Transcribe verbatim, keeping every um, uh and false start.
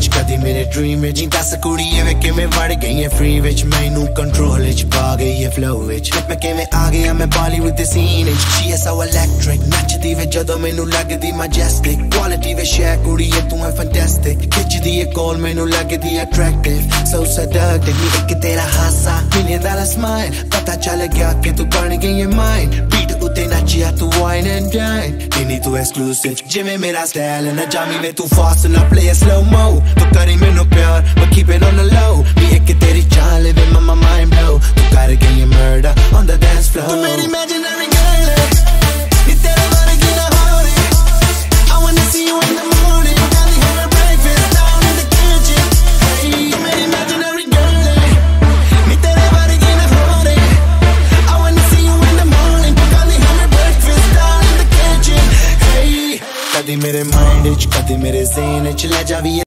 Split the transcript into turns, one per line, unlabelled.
विच कदी मेरे dream which दस कुड़ियां वे किवें वड़ गई फ्री विच मैनू कंट्रोल विच पा गई है फ्लो विच मैं किवें आ गया मैं बॉलीवुड दे सीन विच शी इज सो इलेक्ट्रिक नचदी वे जदों मैनू लगदी मैजेस्टिक क्वालिटी वे शेयर कुड़ियां तू है फैंटास्टिक खिचदी है कॉल मैनू लगदी अट्रैक्टिव सो seductive नी एक तेरा हासा मिलियन डॉलर स्माइल पता चल गया कि तू बन गई है माइन बीट उते नचिया तू वाइन एंड डाइन इनी तू एक्सक्लूसिव जिवें मेरा स्टाइल ना जामी वे तू फास्ट ना प्ले स्लो mo तू करी मैनू प्यार but keep it on the low नी एक तेरी चाल वे my mind blow तू कर गई है murder on the dance floor तू मेरी imaginary girl है नी तेरे बारे की ना हो रे I wanna see you in the morning got me having breakfast down in the kitchen hey तू मेरी imaginary girl है नी तेरे बारे की ना हो रे I wanna see you in the morning got me having breakfast down in the kitchen hey कदी मेरे mind विच कदी मेरे ज़हन विच ले जावी